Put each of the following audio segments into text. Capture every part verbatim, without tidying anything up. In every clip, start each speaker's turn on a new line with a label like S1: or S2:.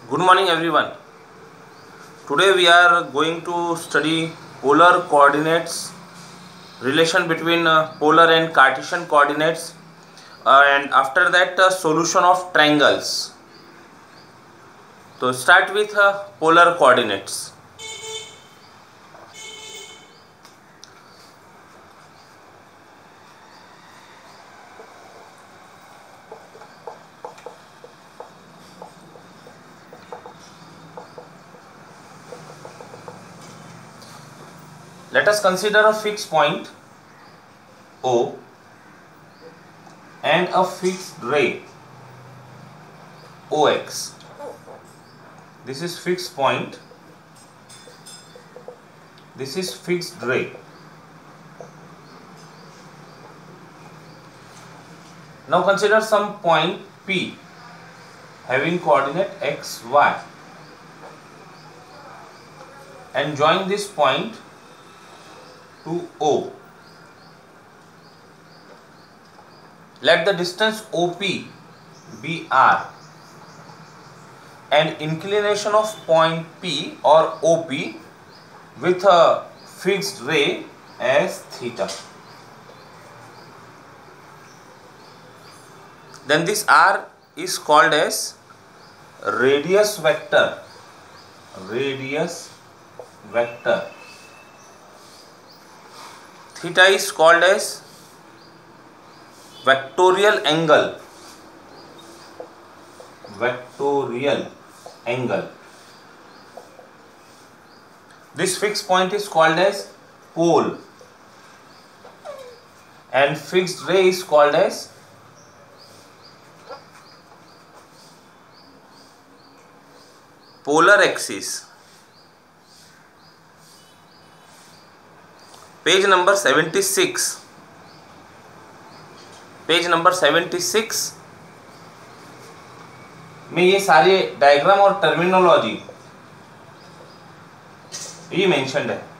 S1: Good morning everyone. Today we are going to study polar coordinates, relation between uh, polar and Cartesian coordinates, uh, and after that uh, solution of triangles. So start with uh, polar coordinates. Let us consider a fixed point O and a fixed ray O X. This is fixed point. This is fixed ray. Now consider some point P having coordinate x, y and join this point to O. Let the distance O P be R and inclination of point P or O P with a fixed ray as theta. Then this R is called as radius vector. Radius vector. Theta is called as vectorial angle. Vectorial angle. This fixed point is called as pole and fixed ray is called as polar axis. Page number seventy six page number seventy six में ये सारे diagram और terminology ये mentioned है.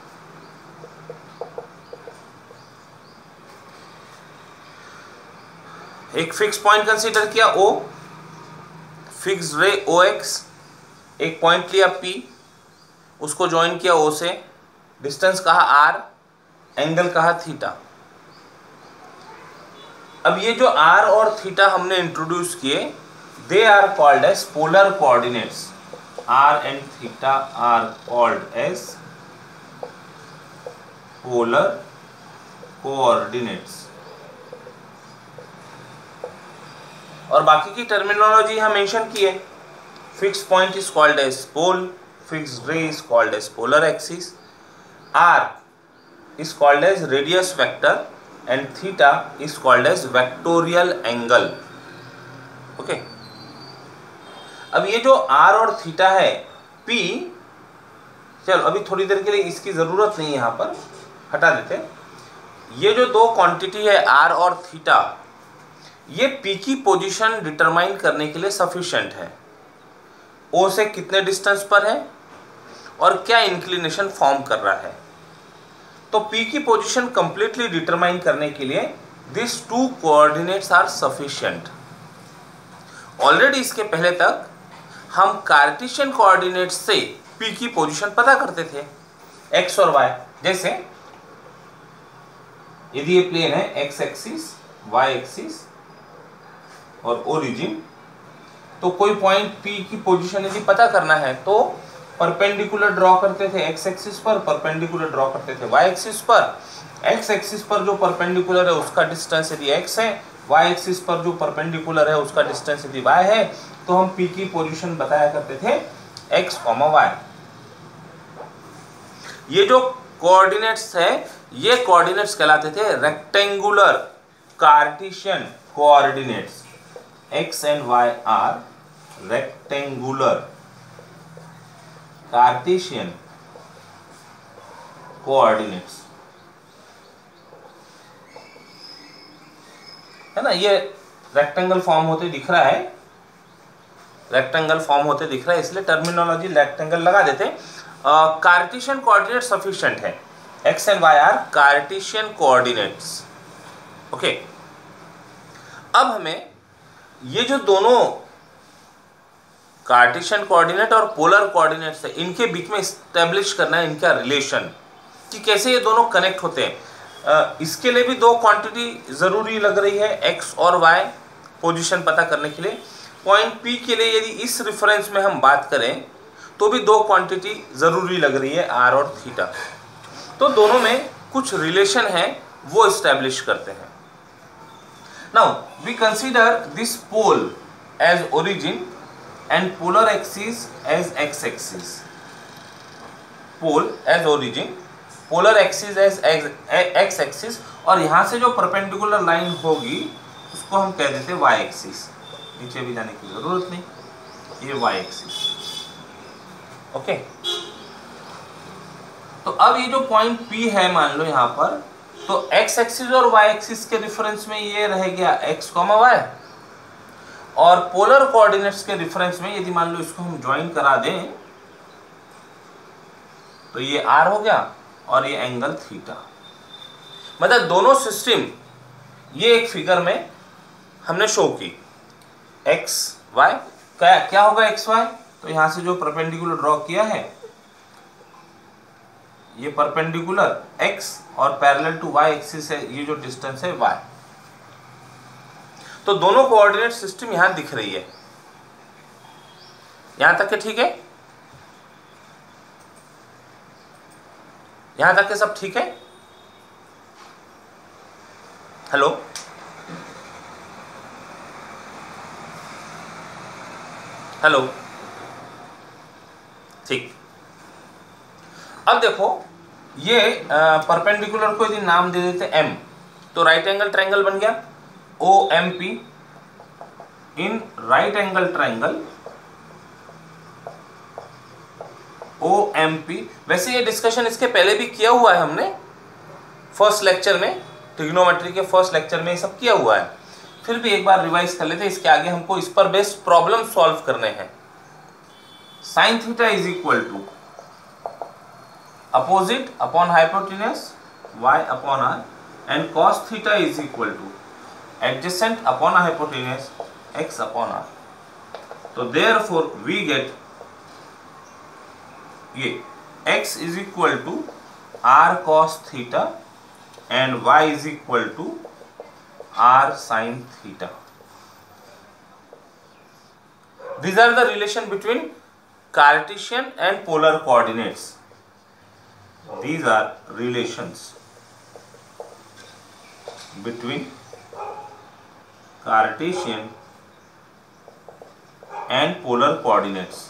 S1: एक fix point consider किया O, fix ray O X, एक point लिया P, उसको ज्वाइन किया O से, डिस्टेंस कहा R, एंगल कहा थीटा. अब ये जो R और थीटा हमने इंट्रोड्यूस किए, they are called as polar coordinates. R and theta are called as polar coordinates. और बाकी की टर्मिनोलॉजी यहाँ मेंशन की है. Fix point is called as pole, fix ray is called as polar axis, R is called as radius vector and theta is called as vectorial angle. Okay okay. अब ये जो R और theta है P, चलो अभी थोड़ी देर के लिए इसकी जरूरत नहीं, यहाँ पर हटा देते. ये जो दो क्वांटिटी है R और थीटा, ये P की पोजीशन डिटरमाइन करने के लिए सफिशिएंट है. O से कितने डिस्टेंस पर है और क्या इंक्लिनेशन फॉर्म कर रहा है. तो P की पोजीशन कंप्लीटली डिटरमाइन करने के लिए this two coordinates are sufficient. Already इसके पहले तक हम कार्टेशियन कोऑर्डिनेट्स से P की पोजीशन पता करते थे, x और y. जैसे यदि ये प्लेन है x एक्सिस, y एक्सिस और ओरिजिन, तो कोई पॉइंट P की पोजीशन यदि पता करना है तो परपेंडिकुलर ड्रॉ करते थे. x एक्सिस पर परपेंडिकुलर ड्रॉ करते थे. y एक्सिस पर x एक्सिस पर जो परपेंडिकुलर है उसका डिस्टेंस यदि x है, y एक्सिस पर जो परपेंडिकुलर है उसका डिस्टेंस यदि y है, तो हम P की पोजीशन बताया करते थे x, y. ये जो कोऑर्डिनेट्स है, ये कोऑर्डिनेट्स कहलाते थे rectangular Cartesian coordinates. x and y are rectangular Cartesian coordinates, है ना. ये रेक्टेंगल फॉर्म होते दिख रहा है, रेक्टेंगल फॉर्म होते दिख रहा है, इसलिए टर्मिनोलॉजी रेक्टेंगल लगा देते. कार्टेशियन कोऑर्डिनेट सफिशिएंट है. X and Y are Cartesian coordinates. Okay, अब हमें ये जो दोनों कार्टेशियन कोऑर्डिनेट और पोलर कोऑर्डिनेट से इनके बीच में इस्टेब्लिश करना है इनका रिलेशन कि कैसे ये दोनों कनेक्ट होते हैं। uh, इसके लिए भी दो क्वांटिटी ज़रूरी लग रही है, एक्स और वाई पोजीशन पता करने के लिए। पॉइंट पी के लिए यदि इस रेफरेंस में हम बात करें तो भी दो क्वांटिटी ज़रूरी लग रही है, आर और थीटा। तो दोनों में कुछ रिलेशन है वो इस्टेब्लिश करते हैं। Now we consider this pole as origin and polar axis as X axis. Pole as origin, polar axis as X axis, और यहाँ से जो परपेंडिकुलर लाइन होगी उसको हम कह देते हैं वाई एक्सिस। नीचे भी जाने की जरूरत नहीं, ये वाई एक्सिस। ओके, तो अब ये जो पॉइंट P है मान लो यहाँ पर, तो x एक्सिस और y एक्सिस के रिफरेंस में ये रह गया x, y, और पोलर कोऑर्डिनेट्स के रिफरेंस में यदि मान लो इसको हम ज्वाइन करा दें तो ये r हो गया और ये एंगल थीटा। मतलब दोनों सिस्टम ये एक फिगर में हमने शो की, x y, क्या क्या होगा x y, तो यहां से जो परपेंडिकुलर ड्रॉ किया है ये परपेंडिकुलर x और पैरेलल टू y एक्सिस है, ये जो डिस्टेंस है y। तो दोनों कोऑर्डिनेट सिस्टम यहां दिख रही है। यहां तक के ठीक है, यहां तक के सब ठीक है। हेलो, हेलो, ठीक। अब देखो ये परपेंडिकुलर को यदि नाम दे देते m, तो राइट एंगल ट्रायंगल बन गया O M P। In right angle triangle O M P, वैसे ये डिस्कशन इसके पहले भी किया हुआ है हमने फर्स्ट लेक्चर में, ट्रिग्नोमेट्री के फर्स्ट लेक्चर में ये सब किया हुआ है, फिर भी एक बार रिवाइज कर लेते हैं। इसके आगे हमको इस पर बेस्ड प्रॉब्लम सॉल्व करने हैं। Sine theta is equal to opposite upon hypotenuse y upon r, and cos theta is equal to adjacent upon hypotenuse x upon r। तो देयरफॉर वी गेट ये x is equal to r cos theta and y is equal to r sin theta. These are the relation between Cartesian and polar coordinates. These are relations between Cartesian and polar coordinates.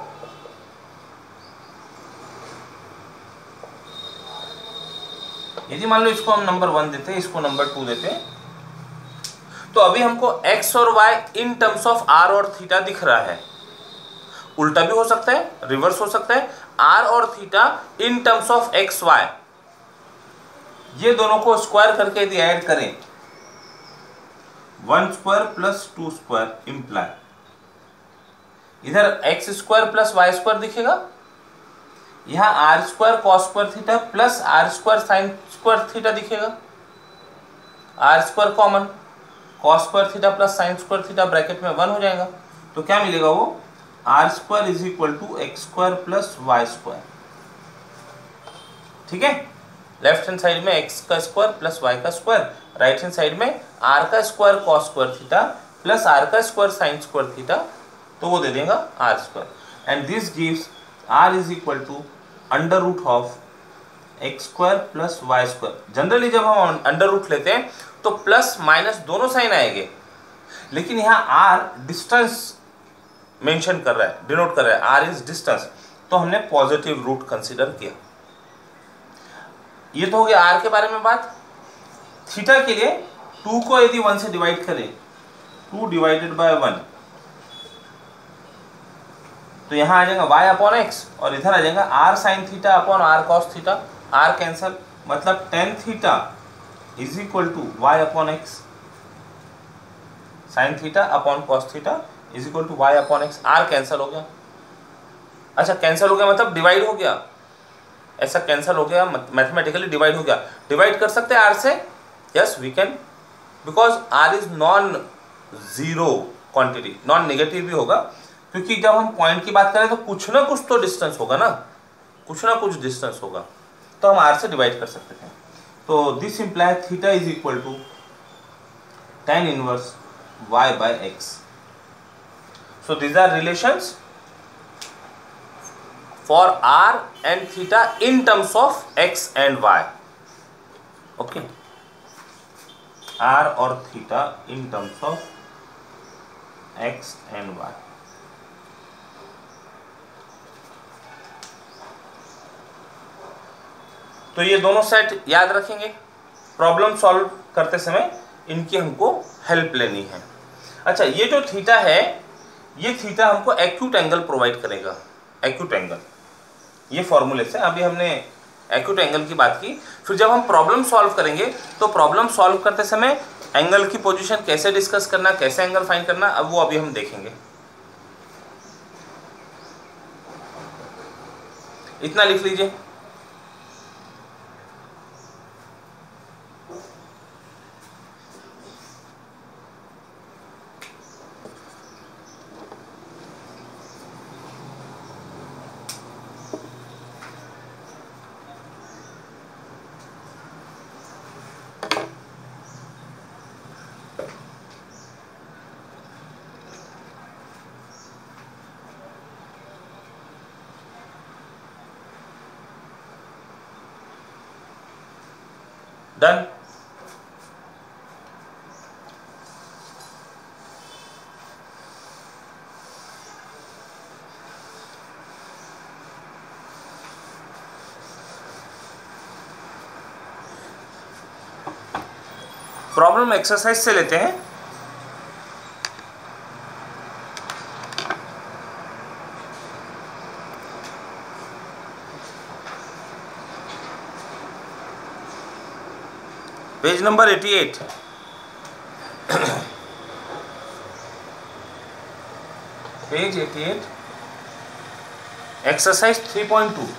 S1: यदि मान लो इसको हम number one देते हैं, इसको number two देते हैं, तो अभी हमको x और y in terms of r और थीटा दिख रहा है। उल्टा भी हो सकता है, रिवर्स हो सकता है, r और theta in terms of x y, ये दोनों को स्क्वायर करके यदि ऐड करें, one square plus two square imply, इधर x square plus y square दिखेगा, यहां r square cos square theta plus r square sine square theta दिखेगा, r square common, cos square theta plus sine square theta bracket में one हो जाएगा। तो क्या मिलेगा, वो r square is equal to x square plus y square. ठीक है, लेफ्ट हैंड साइड में एक्स का स्क्वायर प्लस वाई का स्क्वायर, राइट हैंड साइड में आर का square cos square theta plus r का स्क्वायर साइन स्क्वायर थीटा, तो वो दे देगा r square. And this gives r is equal to under root of x square plus y square. Generally जब हम under root लेते हैं तो प्लस माइनस दोनों साइन आएंगे, लेकिन यहाँ आर डिस्टेंस मेंशन कर रहा है, डिनोट कर रहा है, आर इज डिस्टेंस, तो हमने पॉजिटिव रूट कंसीडर किया। ये तो हो गया आर के बारे में बात। थीटा के लिए टू को यदि वन से डिवाइड करें, टू डिवाइडेड बाय वन, तो यहां आ जाएगा y अपॉन एक्स, और इधर आ जाएगा r sine theta upon r cos theta, r cancel, मतलब tan theta is equal to y upon x, sine theta upon cos theta is equal to y upon x, r cancel हो गया। अच्छा, cancel हो गया मतलब divide हो गया, ऐसा कैंसल हो गया, मैथमेटिकली डिवाइड हो गया। डिवाइड कर सकते हैं r से, yes we can, because r is non zero quantity, non negative भी होगा, क्योंकि जब हम पॉइंट की बात करें तो कुछ ना कुछ तो डिस्टेंस होगा ना, कुछ ना कुछ डिस्टेंस होगा, तो हम आर से डिवाइड कर सकते हैं। तो this imply theta is equal to tan inverse y by x. So these are relations for r and theta in terms of x and y. Okay, r और theta in terms of x and y. तो ये दोनों set याद रखेंगे, problem solve करते समय इनकी हमको हेल्प लेनी है। अच्छा, ये जो थीटा है, ये थीटा हमको एक्यूट एंगल प्रोवाइड करेगा, एक्यूट एंगल, ये फॉर्मूले से अभी हमने एक्यूट एंगल की बात की। फिर जब हम प्रॉब्लम सॉल्व करेंगे तो प्रॉब्लम सॉल्व करते समय एंगल की पोजीशन कैसे डिस्कस करना, कैसे एंगल फाइंड करना, अब वो अभी हम देखेंगे। इतना लिख लीजिए। डन। प्रॉब्लम एक्सरसाइज से लेते हैं। पेज नंबर अठासी। पेज अठासी, exercise three point two.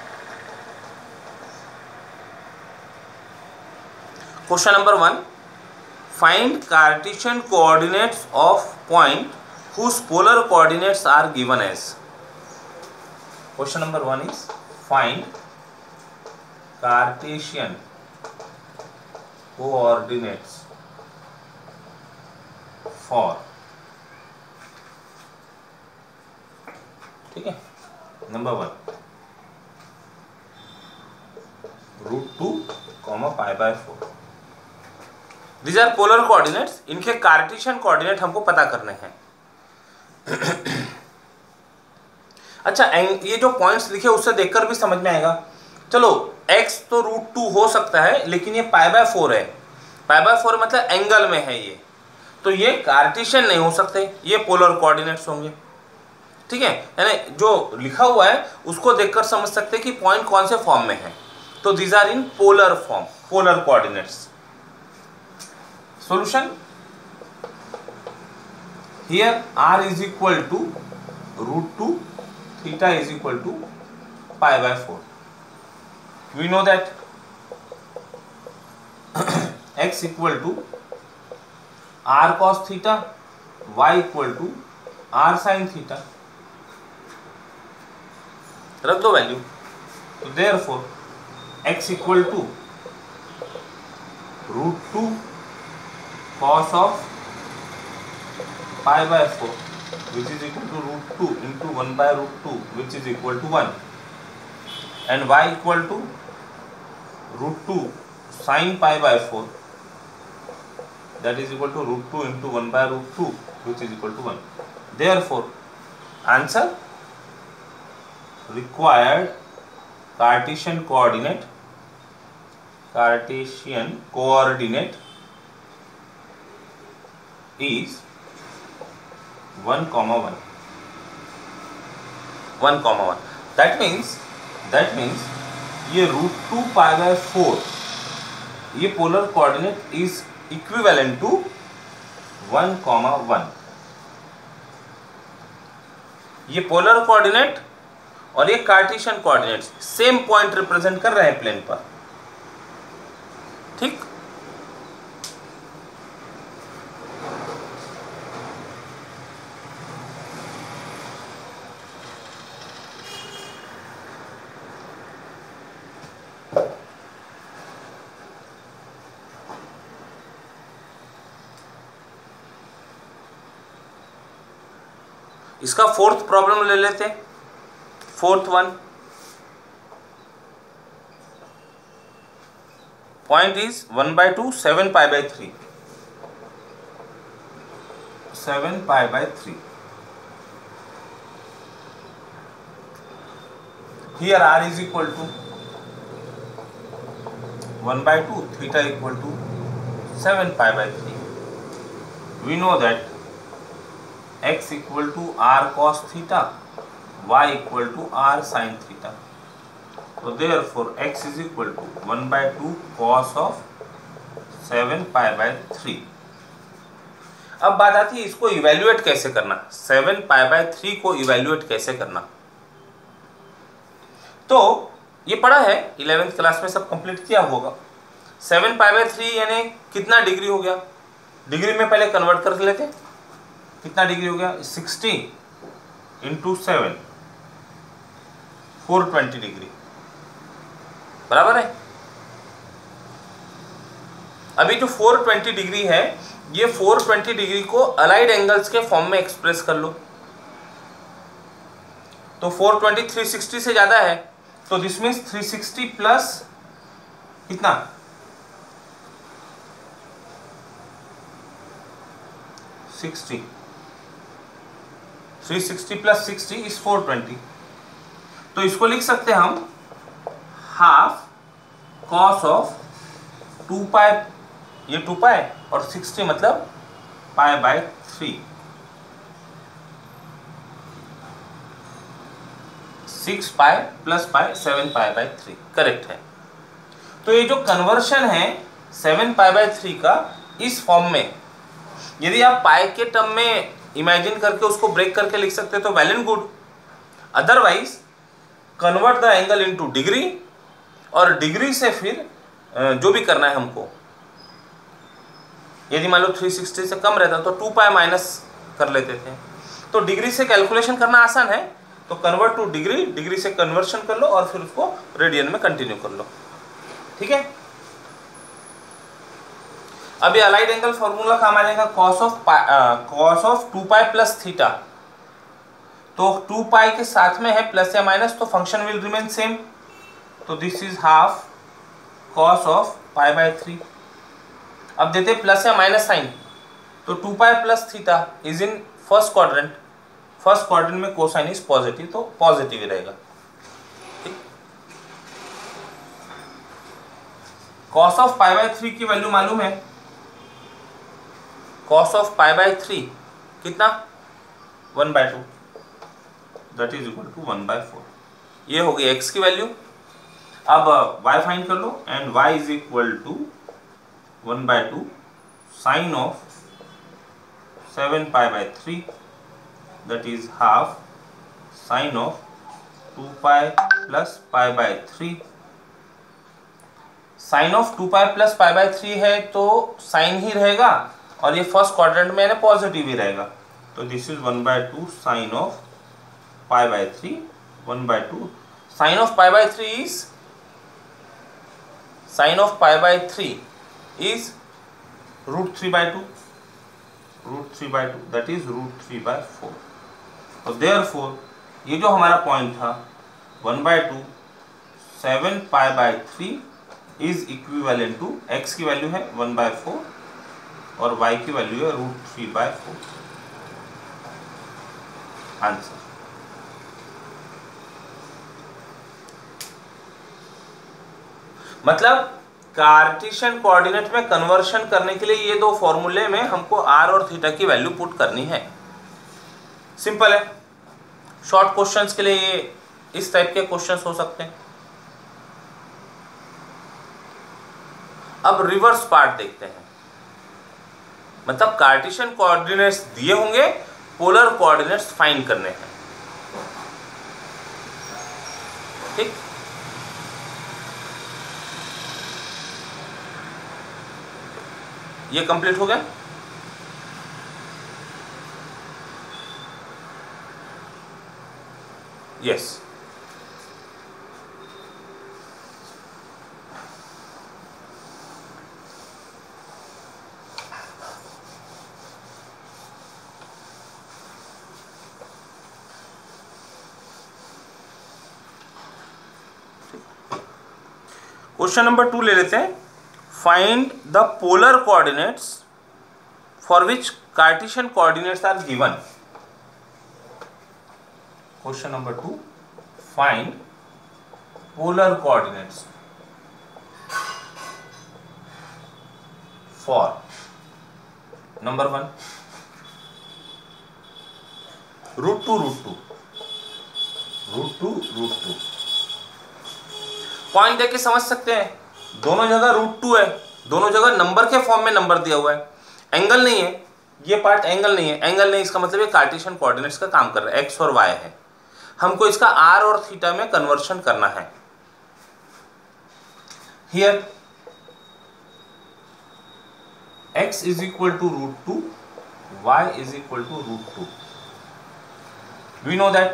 S1: Question number one, find Cartesian coordinates of point whose polar coordinates are given as. Question number one is find Cartesian coordinates for, ठीक है, number one root two comma pi by four. These are polar coordinates, इनके Cartesian coordinate हमको पता करने हैं। अच्छा, ये जो पॉइंट्स लिखे उससे देखकर भी समझ में आएगा। चलो, x तो रूट टू हो सकता है, लेकिन ये पाई बाय फोर है। पाई बाय फोर मतलब एंगल में है ये, तो ये कार्टेशियन नहीं हो सकते, ये पोलर कोऑर्डिनेट्स होंगे। ठीक है, यानी जो लिखा हुआ है उसको देखकर समझ सकते हैं कि पॉइंट कौन से फॉर्म में है। तो these are in polar form, polar coordinates. Solution, here r is equal to root two, theta is equal to pi by four. We know that x equal to r cos theta, y equal to r sin theta. रख दो value, तो therefore x equal to root two cos of pi by four, which is equal to root two into one by root two, which is equal to one, and y equal to root two sin pi by four, that is equal to root two into one by root two, which is equal to one. Therefore answer, required Cartesian coordinate, Cartesian coordinate is one comma one, one comma one. That means that means ये root two pi by four, ये polar coordinate is equivalent to one comma one. ये polar coordinate और ये Cartesian coordinate same point represent कर रहे हैं plane पर। ठीक, इसका फोर्थ प्रॉब्लम ले लेते हैं, fourth one. Point is one by two seven pi by three, seven pi by three. Here r is equal to one by two, theta equal to seven pi by three. We know that x equal to r cos theta, y equal to r sin theta. So therefore x is equal to one by two cos of seven pi by three. अब बात आती है इसको evaluate कैसे करना, seven pi by three को evaluate कैसे करना। तो ये पढ़ा है इलेवेंथ क्लास में, सब कंप्लीट किया होगा। सेवन पाई बाय थ्री यानी कितना डिग्री हो गया, डिग्री में पहले कन्वर्ट कर लेते हैं। कितना डिग्री हो गया, sixty into seven, four twenty degree, बराबर है। अभी जो फोर ट्वेंटी डिग्री है, ये फोर ट्वेंटी डिग्री को अलाइड एंगल्स के फॉर्म में एक्सप्रेस कर लो। तो फोर ट्वेंटी थ्री सिक्सटी से ज्यादा है, तो this means three sixty plus कितना, sixty, three sixty plus sixty is four twenty. तो इसको लिख सकते हैं हम half cos of two pi, ये टू पाई और सिक्सटी मतलब pi by three, six pi plus pi, seven pi by three, correct है। तो ये जो कन्वर्शन है सेवन पाई बाय थ्री का इस फॉर्म में, यदि आप पाई के टर्म में इमेजिन करके उसको ब्रेक करके लिख सकते तो well and good. Otherwise convert the angle into degree, और डिग्री से फिर जो भी करना है हमको, यदि मान लो थ्री सिक्सटी से कम रहता तो टू पाई माइनस कर लेते थे। तो डिग्री से कैलकुलेशन करना आसान है, तो कन्वर्ट टू डिग्री, डिग्री से कन्वर्शन कर लो और फिर उसको रेडियन में कंटिन्यू कर लो, ठीक है। अभी अलाइड एंगल फॉर्मूला काम आ जाएगा cos of cos of two pi plus theta. तो टू पाई के साथ में है प्लस या माइनस, तो फंक्शन विल रिमेन सेम। तो this is half cos of pi by three. अब देते प्लस या माइनस साइन, तो two pi plus theta is in first quadrant, first quadrant में कोसाइन इज पॉजिटिव, तो पॉजिटिव ही रहेगा। Cos of pi by three की वैल्यू मालूम है, cos of pi by three कितना, one by two, that is equal to one by four. ये हो गई एक्स की वैल्यू। अब y फाइंड कर लो, and y is equal to one by two sine of seven pi by three, that is half sine of two pi plus pi by three. Sine of two pi plus pi by three है तो sine ही रहेगा, और ये first quadrant में positive ही रहेगा। तो this is one by two sine of pi by three, one by two sine of pi by three is sine of pi by three is root three by two, root three by two, that is root three by four. तो therefore ये जो हमारा point था one by two seven pi by three is equivalent to, x की value है one by four और y की value है root three by four. Answer. मतलब कार्टेशियन कोऑर्डिनेट में कन्वर्शन करने के लिए ये दो फॉर्मूले में हमको r और थीटा की वैल्यू पुट करनी है। सिंपल है। शॉर्ट क्वेश्चंस के लिए ये इस टाइप के क्वेश्चंस हो सकते हैं। अब रिवर्स पार्ट देखते हैं। मतलब कार्टेशियन कोऑर्डिनेट्स दिए होंगे, पोलर कोऑर्डिनेट्स फाइंड करने हैं। ठीक, ये कंप्लीट हो गया। Yes yes. Question number two ले लेते हैं। Find the polar coordinates for which Cartesian coordinates are given. Question number two, find polar coordinates for number one root two root two root two root two. Point देख के समझ सकते हैं, दोनों जगह रूट टू है, दोनों जगह नंबर के फॉर्म में नंबर दिया हुआ है। एंगल नहीं है, ये पार्ट एंगल नहीं है, एंगल नहीं इसका मतलब ये कार्टेशियन कोऑर्डिनेट्स का काम कर रहा है, एक्स और वाई है। हमको इसका आर और थीटा में कन्वर्शन करना है। Here x is equal to root two, y is equal to root two. We know that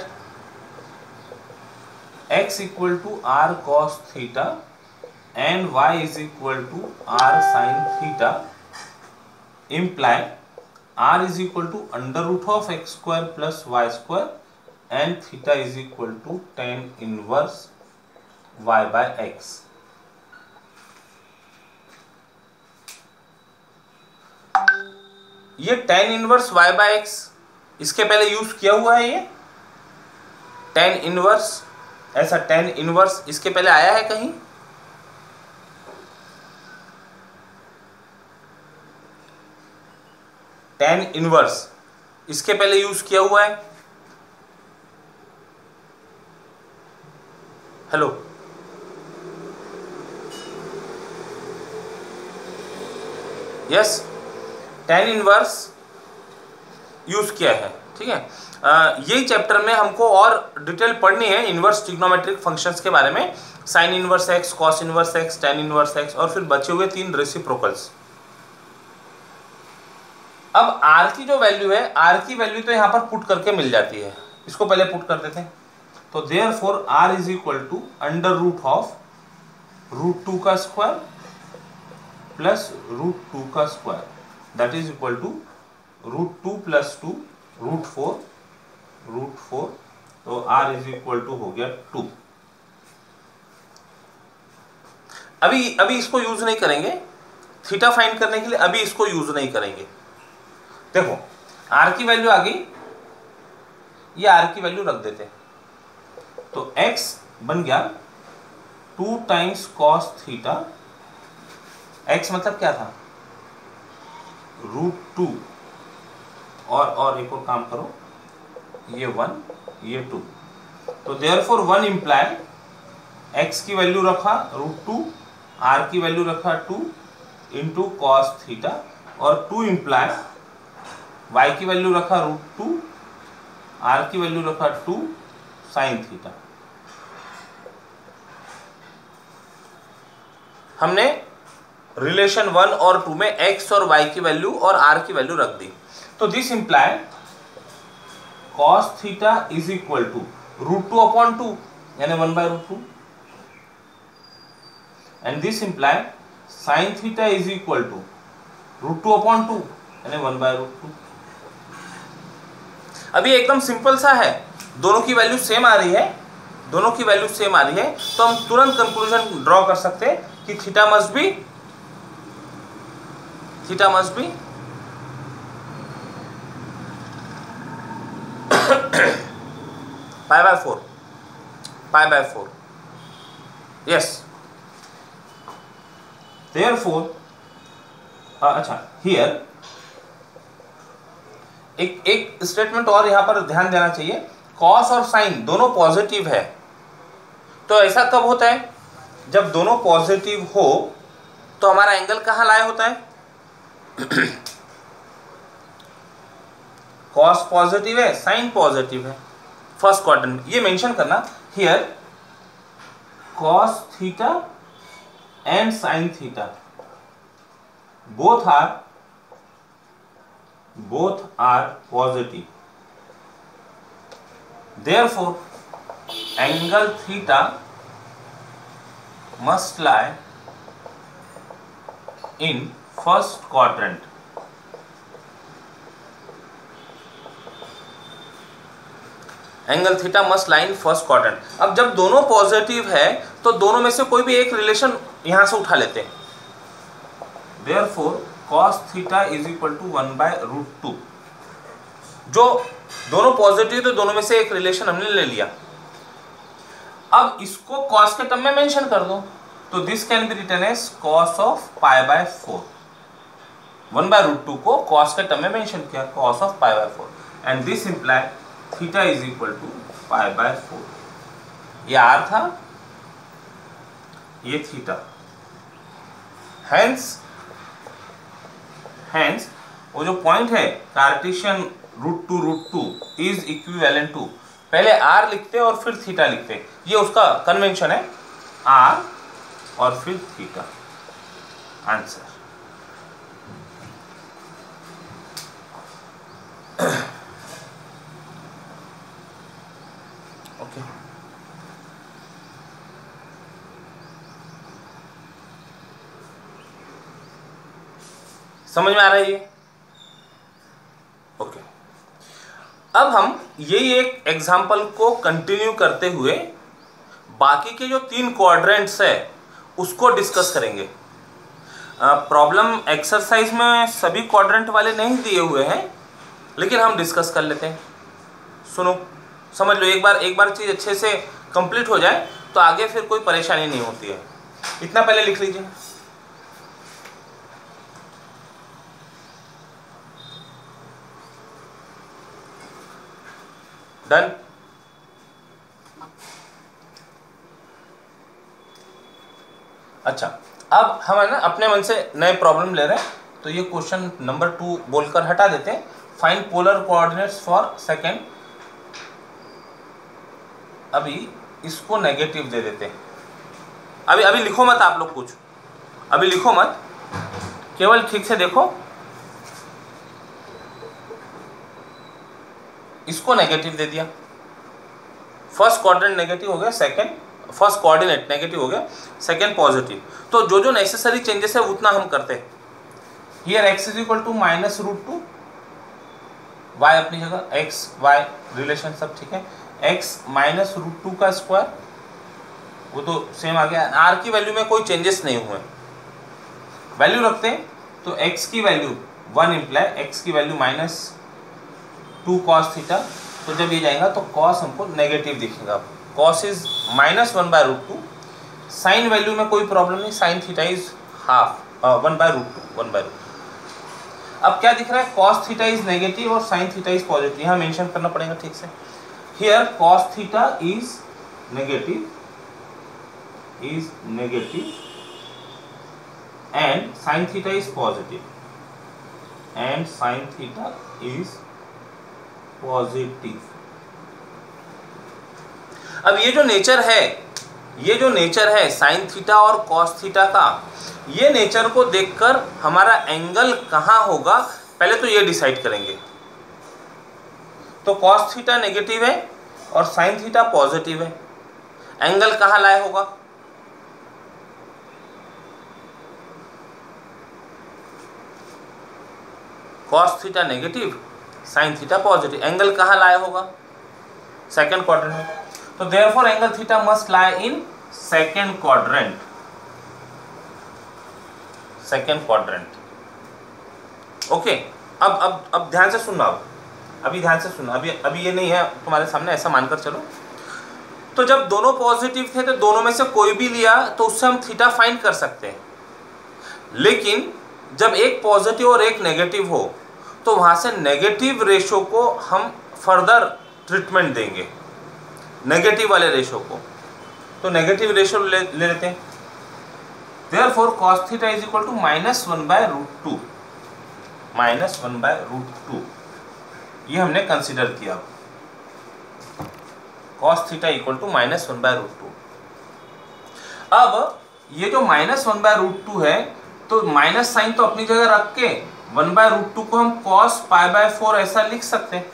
S1: x equal to r cos theta and y is equal to r sin theta imply r is equal to under root of x square plus y square and theta is equal to tan inverse y by x. ये tan inverse y by x इसके पहले use किया हुआ है। ये tan inverse, ऐसा tan inverse इसके पहले आया है कहीं? tan इनवर्स इसके पहले यूज किया हुआ है? Hello, yes, tan inverse use किया है। ठीक है, यही चैप्टर में हमको और डिटेल पढ़नी है इनवर्स ट्रिग्नोमेट्रिक फंक्शंस के बारे में, sine inverse x, cos inverse x, tan inverse x और फिर बचे हुए तीन रेसिप्रोकल्स। अब r की जो वैल्यू है, r की वैल्यू तो यहाँ पर पुट करके मिल जाती है, इसको पहले पुट कर देते हैं। तो therefore r is equal to under root of root two का स्क्वायर प्लस रूट टू का square, that is equal to root two plus two root four root four. तो r इज इक्वल टू हो गया to. अभी अभी इसको use नहीं करेंगे, थीटा फाइंड करने के लिए अभी इसको यूज नहीं करेंगे। देखो r की वैल्यू आ गई, ये r की वैल्यू रख देते हैं। तो x बन गया two times cos theta, x मतलब क्या था? रूट टू, और और एक और काम करो, ये वन ये टू। तो देयरफॉर वन इम्प्लाई x की वैल्यू रखा रूट टू, r की वैल्यू रखा टू इंटू कॉस थीटा, और टू इम्प्लाई y की वैल्यू रखा रूट टू, r की वैल्यू रखा टू साइन थीटा। हमने रिलेशन वन और टू में x और y की वैल्यू और r की वैल्यू रख दी। तो this imply cos theta is equal to root two upon two यानी one by root to, and this imply sine theta is equal to root two upon two यानी one by root two. अभी एकदम simple सा है, दोनों की value same आ रही है, दोनों की वैल्यू सेम आ रही है, तो हम तुरंत कंक्लूजन ड्रॉ कर सकते हैं कि theta must be theta must be pi by four, pi by four. Yes, therefore अच्छा हियर एक एक स्टेटमेंट और यहां पर ध्यान देना चाहिए, कॉस और साइन दोनों पॉजिटिव है। तो ऐसा कब होता है? जब दोनों पॉजिटिव हो तो हमारा एंगल कहाँ लाया होता है? कॉस पॉजिटिव है, साइन पॉजिटिव है, फर्स्ट क्वाड्रेंट में। ये मेंशन करना here cos theta and sine theta both are both are positive, therefore angle theta must lie in first quadrant. Angle theta must line first quadrant. अब जब दोनों positive है तो दोनों में से कोई भी एक रिलेशन यहां से उठा लेते हैं। Therefore cos theta is equal to one by root two. जो दोनों पॉजिटिव तो दोनों में से एक रिलेशन हमने ले लिया। अब इसको cos के टर्म में मेंशन कर दो, तो this can be written as cos of pi by four. One by root two को cos के टर्म में मेंशन किया, cos of pi by four, and this imply theta is equal to pi by four. ये r था, ये theta. Hence hence वो जो point है Cartesian root two root two is equivalent to, पहले r लिखते और फिर थीटा लिखते, ये उसका कन्वेंशन है, r और फिर थीटा। Answer okay. समझ में आ रहा है ये? ओके। अब हम यही एक एग्जाम्पल को कंटिन्यू करते हुए बाकी के जो तीन क्वाड्रेंट्स है उसको डिस्कस करेंगे। प्रॉब्लम एक्सरसाइज में सभी क्वाड्रेंट वाले नहीं दिए हुए हैं, लेकिन हम डिस्कस कर लेते हैं। सुनो, समझ लो, एक बार एक बार चीज़ अच्छे से कंप्लीट हो जाए तो आगे फिर कोई परेशानी नहीं होती है। इतना पहले लिख लीजिए। डन। अच्छा, अब हम है ना अपने मन से नए प्रॉब्लम ले रहे हैं, तो ये क्वेश्चन नंबर टू बोलकर हटा देते हैं। Find polar coordinates for second. अभी इसको नेगेटिव दे देते हैं। अभी अभी लिखो मत आप लोग कुछ, अभी लिखो मत, केवल ठीक से देखो। इसको नेगेटिव दे दिया, फर्स्ट क्वाड्रेंट नेगेटिव हो गया, सेकंड फर्स्ट कोऑर्डिनेट नेगेटिव हो गया, सेकंड पॉजिटिव। तो जो जो नेसेसरी चेंजेस है उतना हम करते हैं। Here x is equal to minus root two, y अपनी जगह, एक्स वाई रिलेशन सब ठीक है। एक्स माइनस रूट टू का स्क्वायर, वो तो सेम आ गया। आर की वैल्यू में कोई चेंजेस नहीं हुए, वैल्यू रखते हैं तो एक्स की वैल्यू वन इंप्लाई एक्स की value minus two cos theta. तो जब ये जाएगा तो कॉस हमको नेगेटिव दिखेगा, cos is minus one by root two. Sine value में कोई प्रॉब्लम नहीं, sine theta is half one by root two, one by root two. अब क्या दिख रहा है, कॉस थीटा इज नेगेटिव और साइन थीटा इज पॉजिटिव, यहाँ मेंशन करना पड़ेगा ठीक से। Here cos theta is negative is negative and sine theta is positive and sine theta is positive. अब ये जो नेचर है, ये जो नेचर है साइन थीटा और कॉस थीटा का, ये नेचर को देखकर हमारा एंगल कहाँ होगा पहले तो ये डिसाइड करेंगे। तो कॉस थीटा नेगेटिव है और साइन थीटा पॉजिटिव है, एंगल कहाँ लाए होगा? Cos theta negative, sine theta positive, angle कहाँ लाया होगा? सेकंड क्वाड्रेंट में। तो therefore angle theta must lie in second quadrant, second quadrant. Okay, अब अब अब ध्यान से सुनना, अब अभी ध्यान से सुनना, अभी अभी ये नहीं है तुम्हारे सामने, ऐसा मानकर चलो। तो जब दोनों पॉजिटिव थे तो दोनों में से कोई भी लिया तो उससे हम थीटा फाइंड कर सकते हैं, लेकिन जब एक पॉजिटिव और एक नेगेटिव हो तो वहाँ से नेगेटिव रेशो को हम फर्दर ट्रीटमेंट देंगे, नेगेटिव वाले रेशो को। तो नेगेटिव रेशो ले, ले लेते हैं। Therefore cos theta is equal to minus one by root two, minus one by root two, ये हमने कंसिडर किया। Cos theta equal to minus one by root two. अब ये जो minus one by root two है, तो minus sign तो अपनी जगह रख के वन बाय रूट टू को हम कॉस पाई बाय फोर ऐसा लिख सकते हैं,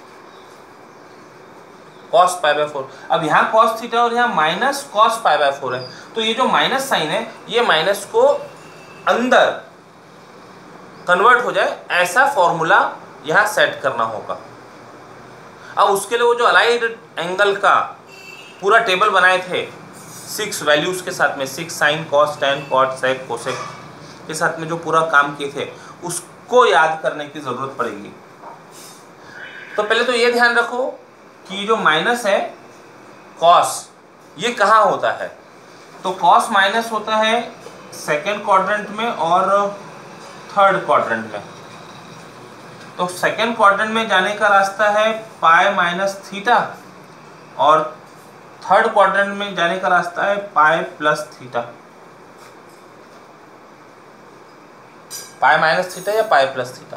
S1: कॉस पाई बाय फोर। अब यहाँ कॉस थीटा और यहाँ minus cos pi by four है, तो ये जो माइनस साइन है ये माइनस को अंदर कन्वर्ट हो जाए ऐसा फॉर्मूला यहाँ सेट करना होगा। अब उसके लिए वो जो अलाइड एंगल का पूरा टेबल बनाए थे सिक्स वैल्यूज के साथ में, six sine cos tan cot sec cosec के साथ में जो पूरा काम किए थे उसको याद करने की जरूरत पड़ेगी। तो पहले तो ये ध्यान रखो कि जो माइनस है कॉस, ये कहाँ होता है? तो कॉस माइनस होता है सेकेंड क्वाड्रेंट में और थर्ड क्वाड्रेंट में। तो सेकेंड क्वाड्रेंट में जाने का रास्ता है पाई माइनस थीटा और थर्ड क्वाड्रेंट में जाने का रास्ता है pi plus theta. Pi minus theta या pi plus theta.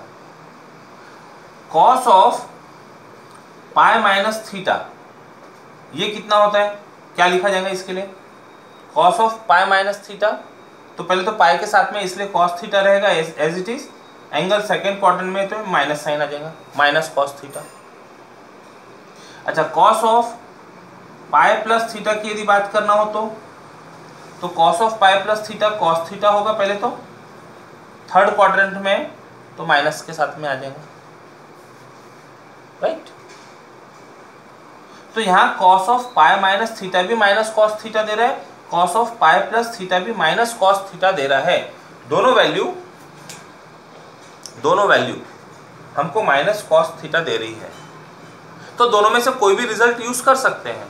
S1: Cos of pi minus theta ये कितना होता है? क्या लिखा जाएगा इसके लिए? Cos of pi minus theta, तो पहले तो पाई के साथ में इसलिए कॉस थीटा रहेगा as it is. Angle second quadrant में तो माइनस साइन आ जाएगा, माइनस कॉस थीटा। अच्छा, cos of pi plus theta की यदि बात करना हो तो तो cos of pi plus theta cos theta होगा पहले तो, थर्ड क्वाड्रेंट में तो माइनस के साथ में आ जाएगा, राइट। तो यहाँ cos of pi minus theta भी माइनस कॉस थीटा दे रहा है, cos of pi plus theta भी माइनस कॉस थीटा दे रहा है। दोनों वैल्यू दोनों वैल्यू हमको माइनस कॉस थीटा दे रही है। तो दोनों में से कोई भी रिजल्ट यूज कर सकते हैं।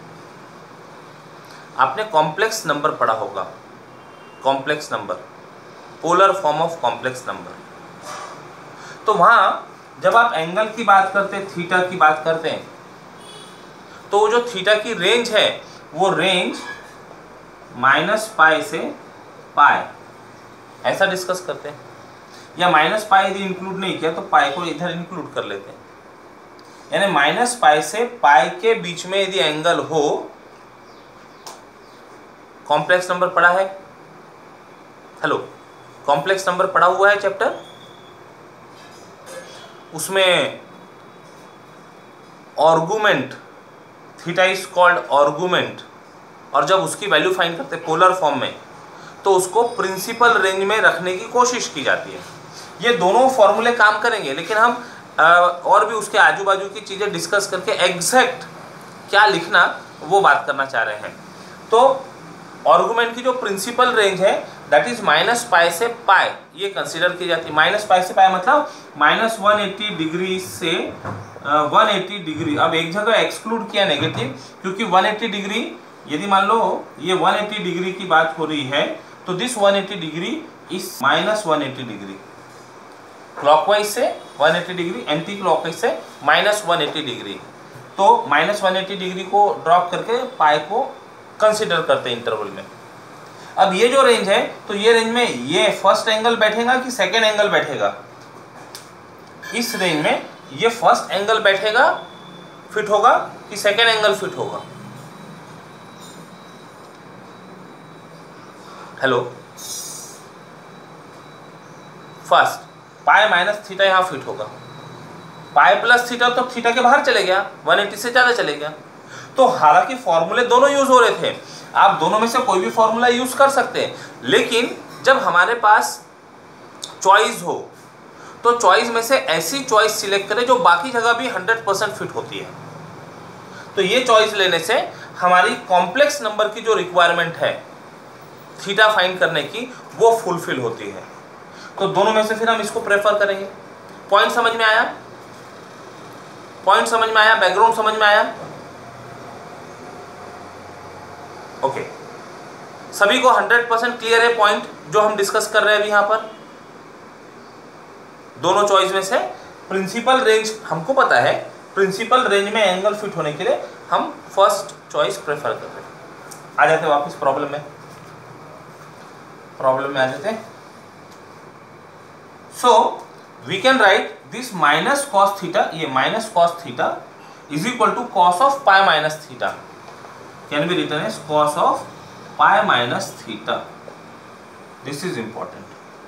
S1: आपने कॉम्प्लेक्स नंबर पढ़ा होगा, complex number, polar form of complex number. तो वहां जब आप एंगल की बात करते हैं, थीटा की बात करते हैं, तो जो थीटा की रेंज है वो रेंज माइनस पाई से पाई ऐसा डिस्कस करते हैं, या माइनस पाई यदि इंक्लूड नहीं किया तो पाई को इधर इंक्लूड कर लेते हैं। यानी माइनस पाई से पाई के बीच में यदि एंगल हो, कॉम्प्लेक्स नंबर पढ़ा है? हेलो, कॉम्प्लेक्स नंबर पढ़ा हुआ है चैप्टर, उसमें argument, theta is called argument, और जब उसकी वैल्यू फाइंड करते हैं पोलर फॉर्म में तो उसको प्रिंसिपल रेंज में रखने की कोशिश की जाती है। ये दोनों फॉर्मूले काम करेंगे, लेकिन हम आ, और भी उसके आजू बाजू की चीज़ें डिस्कस करके एग्जैक्ट क्या लिखना वो बात करना चाह रहे हैं। तो आर्गुमेंट की जो प्रिंसिपल रेंज है दैट इज माइनस पाई से पाई, ये कंसीडर की जाती है। माइनस पाई से पाई मतलब माइनस वन एट्टी डिग्री से वन एट्टी डिग्री। अब एक जगह एक्सक्लूड किया नेगेटिव, क्योंकि वन एट्टी डिग्री यदि मान लो ये वन एट्टी डिग्री की बात हो रही है तो this one eighty degree is minus one eighty degree, clockwise से one eighty degree, anti clockwise से माइनस वन एट्टी डिग्री। तो माइनस वन एट्टी डिग्री को ड्रॉप करके पाई को कंसिडर करते हैं इंटरवल में। अब ये जो रेंज है, तो ये रेंज में ये फर्स्ट एंगल बैठेगा कि सेकेंड एंगल बैठेगा? इस रेंज में ये फर्स्ट एंगल बैठेगा, फिट होगा, कि सेकेंड एंगल फिट होगा? Hello, first pi minus theta यहाँ फिट होगा, पाई प्लस थीटा तो थीटा के बाहर चले गया, वन एट्टी से ज्यादा चले गया। तो हालांकि फॉर्मूले दोनों यूज हो रहे थे, आप दोनों में से कोई भी फॉर्मूला यूज कर सकते हैं, लेकिन जब हमारे पास चॉइस हो तो चॉइस में से ऐसी चॉइस सिलेक्ट करें जो बाकी जगह भी हंड्रेड परसेंट फिट होती है। तो ये चॉइस लेने से हमारी कॉम्प्लेक्स नंबर की जो रिक्वायरमेंट है थीटा फाइंड करने की, वो फुलफिल होती है। तो दोनों में से फिर हम इसको प्रेफर करेंगे। पॉइंट समझ में आया? पॉइंट समझ में आया? बैकग्राउंड समझ में आया? ओके, सभी को हंड्रेड परसेंट क्लियर है पॉइंट जो हम डिस्कस कर रहे हैं अभी यहाँ पर? दोनों चॉइस में से प्रिंसिपल रेंज हमको पता है, प्रिंसिपल रेंज में एंगल फिट होने के लिए हम फर्स्ट चॉइस प्रेफर कर रहे हैं। आ जाते वापस प्रॉब्लम में, प्रॉब्लम में आ जाते हैं। So we can write this minus cos theta, ये minus cos theta is equal to cos of pi minus theta, can be written as cos of pi minus theta. This is important.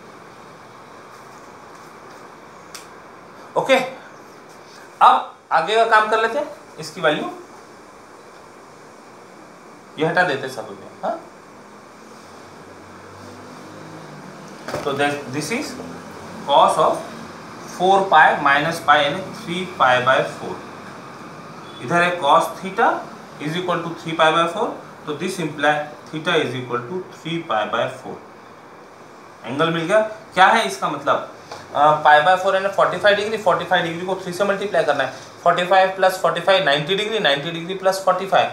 S1: Okay, अब आगे का काम कर लेते हैं। इसकी value ये हटा देते सब में, हाँ? तो this is cos of four pi minus pi यानी थ्री पाई बाय फोर। इधर है cos theta is equal to three pi by four, तो this imply theta is equal to three pi by four. Angle मिल गया। क्या है इसका मतलब, पाई बाय फोर यानी forty five degree, forty five degree को थ्री से मल्टीप्लाई करना है, forty five plus forty five ninety degree, ninety degree plus forty five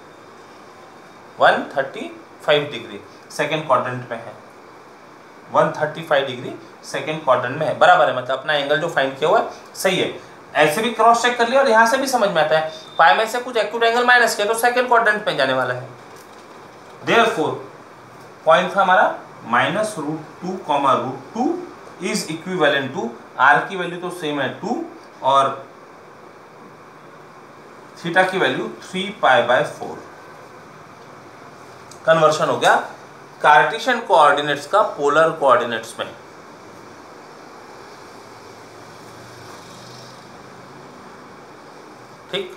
S1: one thirty five degree second quadrant में है, one thirty five degree second quadrant में है, बराबर है। मतलब अपना एंगल जो फाइंड किया हुआ है सही है। ऐसे भी क्रॉस चेक कर लिया और यहाँ से भी समझ में आता है, पाई में से कुछ एक्यूट एंगल माइनस किया तो सेकेंड क्वाड्रेंट में जाने वाला है। देयरफॉर पॉइंट था हमारा minus root two comma root two is equivalent to, are की वैल्यू तो सेम है टू और थीटा की value three pi by four. Conversion हो गया कार्टेशियन कोऑर्डिनेट्स का पोलर कोऑर्डिनेट्स में। ठीक,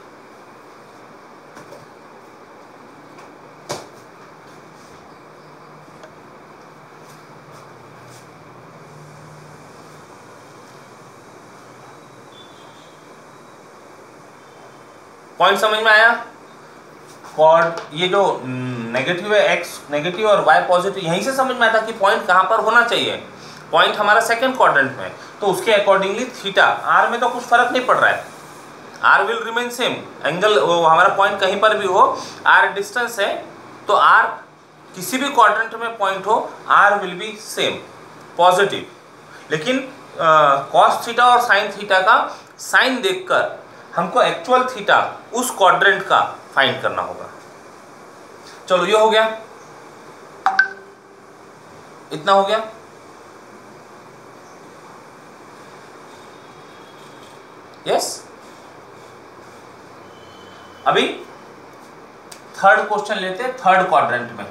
S1: पॉइंट समझ में आया। कॉर्ड ये जो नेगेटिव है एक्स नेगेटिव और वाई पॉजिटिव, यहीं से समझ में आता कि पॉइंट कहाँ पर होना चाहिए। पॉइंट हमारा सेकंड क्वाड्रेंट में, तो उसके अकॉर्डिंगली थीटा, आर में तो कुछ फर्क नहीं पड़ रहा है, r will remain same. Angle हमारा पॉइंट कहीं पर भी हो, आर डिस्टेंस है तो आर किसी भी क्वाड्रेंट में पॉइंट हो, r will be same positive. लेकिन कॉस थीटा और साइन थीटा का साइन देखकर हमको एक्चुअल थीटा उस क्वाड्रेंट का फाइंड करना होगा। चलो ये हो गया, इतना हो गया। यस, अभी थर्ड क्वेश्चन लेते हैं। थर्ड क्वाड्रेंट में,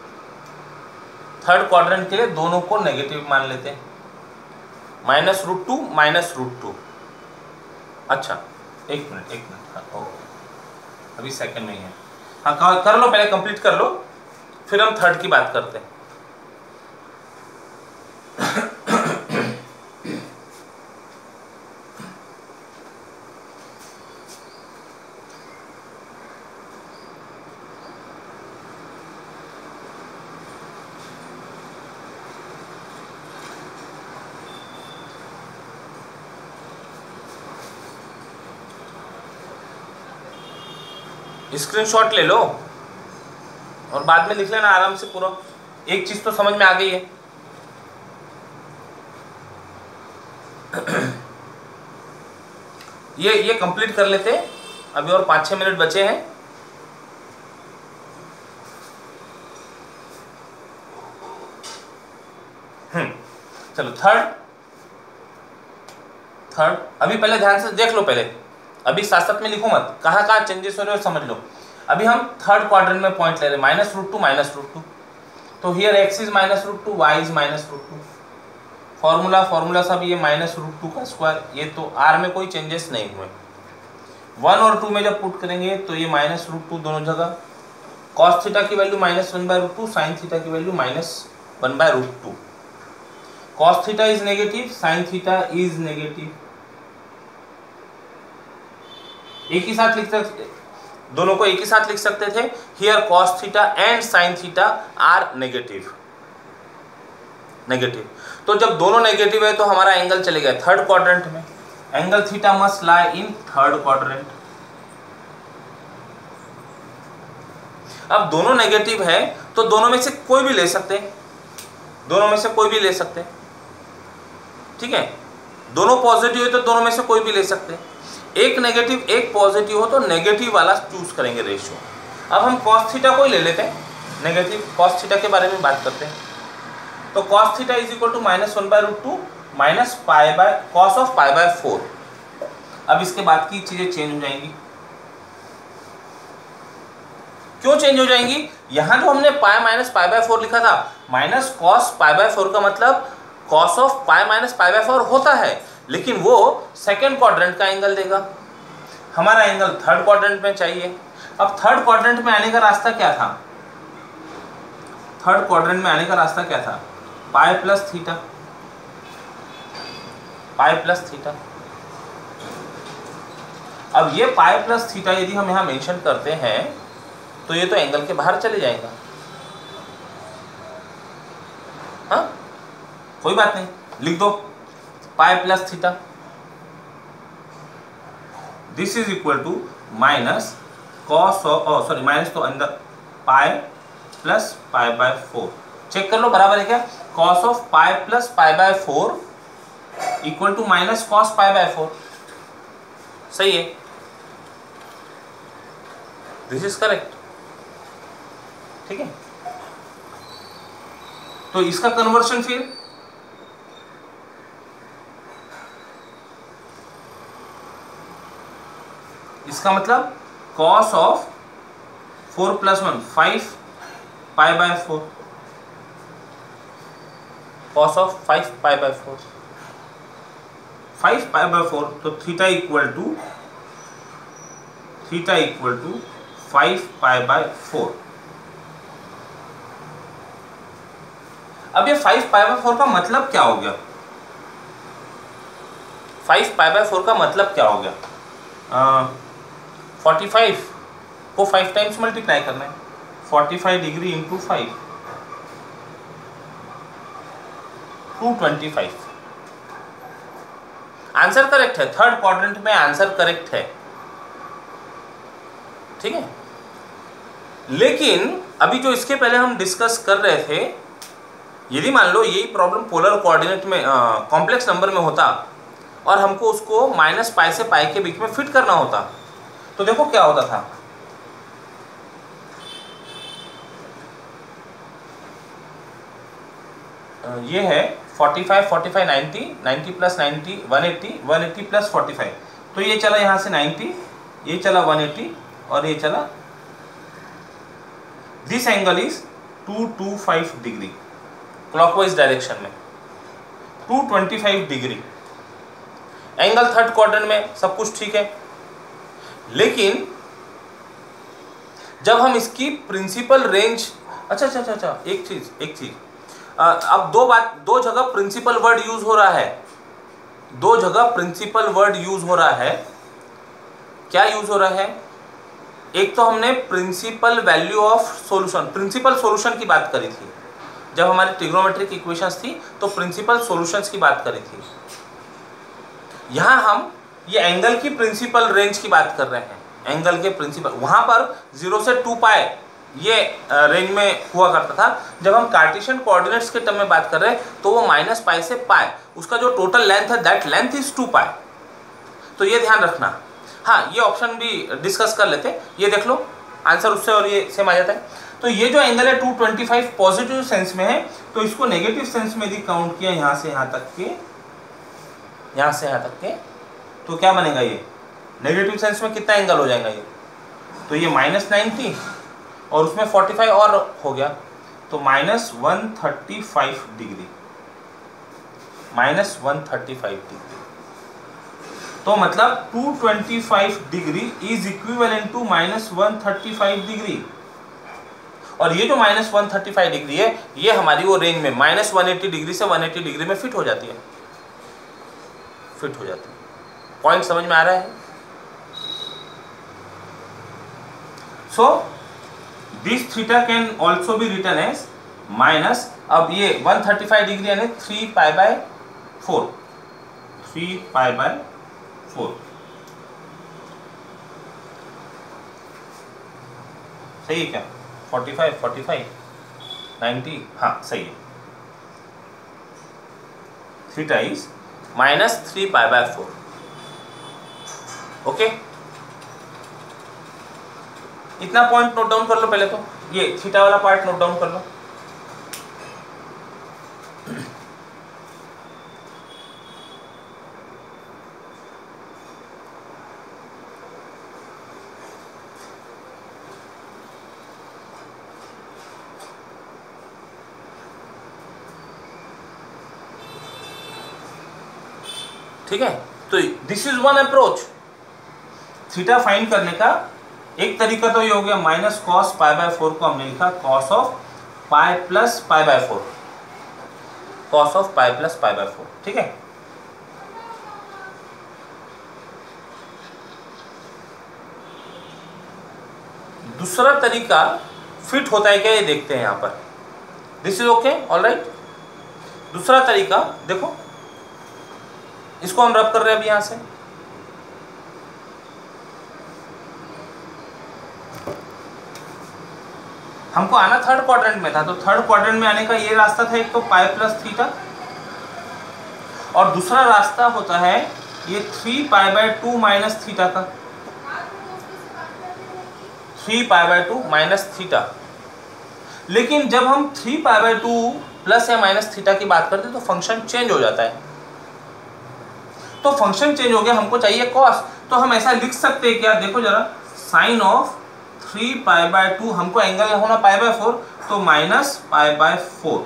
S1: थर्ड क्वाड्रेंट के लिए दोनों को नेगेटिव मान लेते हैं, minus root two minus root two. अच्छा एक मिनट एक मिनट हाँ, ओके अभी सेकंड में ही है। हाँ कर लो, पहले कंप्लीट कर लो, फिर हम थर्ड की बात करते हैं। स्क्रीनशॉट ले लो और बाद में लिख लेना आराम से पूरा। एक चीज तो समझ में आ गई है। ये ये कंप्लीट कर लेते हैं, अभी और पाँच छह मिनट बचे हैं। हम्म चलो थर्ड थर्ड अभी पहले ध्यान से देख लो, पहले अभी साथ साथ में लिखो मत, कहाँ कहाँ चेंजेस हो रहे हो समझ लो। अभी हम थर्ड क्वाड्रेंट में पॉइंट ले रहे हैं, minus root two minus root two, तो here x is minus root two, y is minus root two. Formula formula सब ये माइनस रूट टू का स्क्वायर, ये तो आर में कोई चेंजेस नहीं हुए। वन और टू में जब पुट करेंगे तो ये माइनस रूट टू दोनों जगह, कॉस थीटा की value minus one by root two, sine theta की value minus one by root two. Cos theta is negative, sine theta is negative. एक ही साथ लिख सकते, दोनों को एक ही साथ लिख सकते थे। Here cos theta and sine theta are negative negative तो जब दोनों नेगेटिव है तो हमारा एंगल चले गया थर्ड क्वाड्रेंट में। Angle theta must lie in third quadrant. अब दोनों नेगेटिव है तो दोनों में से कोई भी ले सकते हैं, दोनों में से कोई भी ले सकते हैं, ठीक है। दोनों पॉजिटिव है तो दोनों में से कोई भी ले सकते हैं। एक नेगेटिव एक पॉजिटिव हो तो नेगेटिव वाला चूज करेंगे रेशियो। अब हम कॉस थीटा को ही ले लेते हैं, नेगेटिव कॉस थीटा के बारे में बात करते हैं। तो cos theta is equal to minus one by root two minus pi by cos of pi by four. अब इसके बाद की चीजें चेंज हो जाएंगी। क्यों चेंज हो जाएंगी? यहां जो हमने pi minus pi by four लिखा था, minus cos pi by four का मतलब cos of pi minus pi by four होता है, लेकिन वो सेकेंड क्वाड्रेंट का एंगल देगा। हमारा एंगल थर्ड क्वाड्रेंट में चाहिए। अब थर्ड क्वाड्रेंट में आने का रास्ता क्या था? थर्ड क्वाड्रेंट में आने का रास्ता क्या था? Pi plus theta, pi plus theta. अब ये पाई प्लस थीटा यदि हम यहां मेंशन करते हैं तो ये तो एंगल के बाहर चले जाएगा। हाँ, कोई बात नहीं, लिख दो pi plus theta, this is equal to minus cos of, sorry minus तो अंदर, pi plus pi by four. Check कर लो बराबर है क्या, cos of pi plus pi by four equal to minus cos pi by four. सही है, this is correct. ठीक है, तो इसका कन्वर्शन फिर इसका मतलब cos of four plus one, five pi by four, cos of five pi by four, five pi by four, तो theta equal to theta equal to five pi by four. अब ये फाइव पाई बाय फोर का मतलब क्या हो गया, five pi by four का मतलब क्या हो गया, फोर्टी फाइव को फाइव टाइम्स मल्टीप्लाई करना है, forty five degree into five, two twenty five. Answer correct है, थर्ड क्वाड्रेंट में आंसर करेक्ट है। ठीक है, लेकिन अभी जो इसके पहले हम डिस्कस कर रहे थे, यदि मान लो यही प्रॉब्लम पोलर कोऑर्डिनेट में कॉम्प्लेक्स नंबर में होता और हमको उसको माइनस पाई से पाई के बीच में फिट करना होता, तो देखो क्या होता था। ये है forty five, forty five, ninety, ninety plus ninety, one eighty, one eighty plus forty five, तो ये चला यहाँ से नाइंटी, ये चला वन एटी और ये चला, this angle is two two five degree clockwise direction में, two twenty five degree angle third quadrant में, सब कुछ ठीक है। लेकिन जब हम इसकी प्रिंसिपल रेंज, अच्छा अच्छा अच्छा अच्छा एक चीज एक चीज अब दो बात, दो जगह प्रिंसिपल वर्ड यूज हो रहा है, दो जगह प्रिंसिपल वर्ड यूज हो रहा है। क्या यूज हो रहा है, एक तो हमने principal value of solution, principal solution की बात करी थी जब हमारी ट्रिग्नोमेट्रिक इक्वेशंस थी, तो प्रिंसिपल सॉल्यूशंस की बात करी थी। यहां हम ये एंगल की प्रिंसिपल रेंज की बात कर रहे हैं, एंगल के प्रिंसिपल, वहां पर जीरो से टू पाई ये रेंज में हुआ करता था। जब हम कार्टेशियन कोऑर्डिनेट्स के टर्म में बात कर रहे हैं तो वो माइनस पाई से पाई, उसका जो टोटल लेंथ है that length is two pi, तो ये ध्यान रखना। हाँ, ये ऑप्शन भी डिस्कस कर लेते, ये देख लो आंसर उससे और ये सेम आ जाता है। तो ये जो एंगल है two twenty five positive sense में है, तो इसको नेगेटिव सेंस में यदि काउंट किया यहाँ से यहाँ तक के, यहाँ से यहाँ तक के, तो क्या बनेगा, ये नेगेटिव सेंस में कितना एंगल हो जाएगा ये, तो ये माइनस नाइन्टी और उसमें फोर्टी फाइव और हो गया, तो minus one thirty five degree, minus one thirty five degree. तो मतलब two twenty five degree is equivalent to minus one thirty five degree, और ये जो minus one thirty five degree है ये हमारी वो रेंज में माइनस वन एटी डिग्री से वन एटी डिग्री में फिट हो जाती है, फिट हो जाती है। पॉइंट समझ में आ रहा है? So this theta can also be written as minus, अब ये वन थर्टी फाइव डिग्री यानी three pi by four, three pi by four, सही है क्या, forty five, forty five, ninety, हाँ सही है। Theta is minus three pi by four. Okay, इतना पॉइंट नोट डाउन कर लो पहले, तो ये थीटा वाला पार्ट नोट डाउन कर लो। ठीक है, तो this is one approach theta find करने का। एक तरीका तो ये हो गया, minus cos pi by four को हमने लिखा cos of pi plus pi by four, cos of pi plus pi by four. ठीक है, दूसरा तरीका फिट होता है क्या ये देखते हैं यहाँ पर। This is okay, all right. दूसरा तरीका देखो, इसको हम रब कर रहे हैं अभी यहाँ से, हमको आना थर्ड क्वाड्रेंट में था, तो थर्ड क्वाड्रेंट में आने का ये रास्ता था, एक तो पाई प्लस थीटा, और दूसरा रास्ता होता है ये three pi by two minus theta का, three pi by two minus theta. लेकिन जब हम three pi by two plus या माइनस थीटा की बात करते हैं तो फंक्शन चेंज हो जाता है। तो फंक्शन चेंज हो गया, हमको चाहिए कॉस, तो हम ऐसा लिख सकते हैं क्या, देखो जरा, sine of three pi by two, हमको एंगल होना पाई बाय फोर, तो minus pi by four,